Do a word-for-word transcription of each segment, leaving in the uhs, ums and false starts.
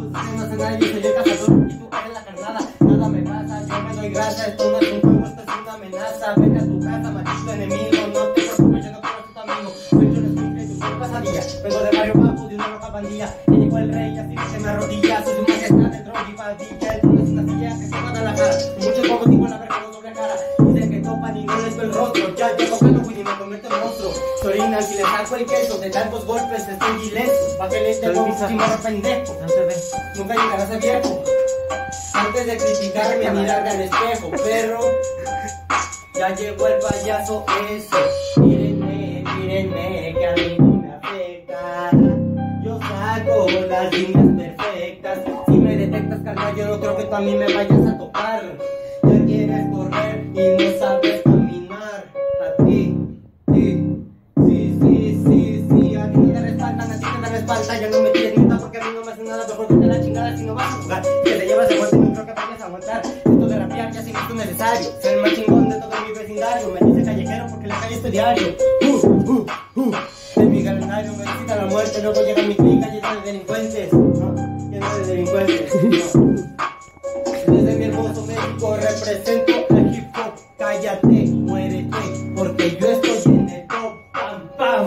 ustedes no hacen nada, yo soy el cazador y tú eres la carnada. Nada me pasa, yo me doy grasa, esto no es un juego, esto es una amenaza. Vete a tu casa, maldito enemigo, no te preocupes, yo no quiero ser tu amigo. Soy yo el escuche y tu soy pasadilla, vengo de barrio bajo, de una loca pandilla. Y llegó el rey, así que se me arrodilla, soy su majestad, el troll y padilla. El trono es una silla que se mata en la cara, y muchos pocos digo la verga no doble cara. Dicen que topan y no les veo el rostro, ya llego Halloween y me convierto en monstruo. Soy Inan, si le saco el queso, de tantos golpes estoy ileso. Pa' que le esté como un chimorro pendejo, no se ve, nunca llegarás a viejo. Antes de criticarme a mirarme al espejo, perro, ya llegó el payaso eso. Mírenme, mírenme, que a mí no me afecta. Yo saco las líneas perfectas. Si me detectas, carnal, yo no creo que tú a mí me vayas a topar. Ya quieres correr y no sabes caminar. A ti, sí, sí, sí, sí, sí. A ti no te respaldan, a ti te dan la espalda. Ya no me tires nada porque a mí no me hace nada. Mejor que te la chingada si no vas a jugar. Que te llevas de vuelta y no creo que vayas a aguantar. Esto de rapear ya sí que es necesario. Soy el más chingón de todo mi vecindario. Me dice callejero porque en la calle estoy diario. Uh, uh, uh. De mi calendario me visita la muerte. Luego llega mi clica llena de delincuentes. No, llena de delincuentes. No. Desde mi hermoso México represento el hip hop. Cállate, muérete, porque yo estoy en el top. Pam, pam.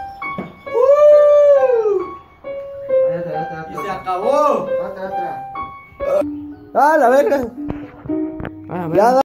Uh. Y se acabó. Ah, la verga. Ah, Ya,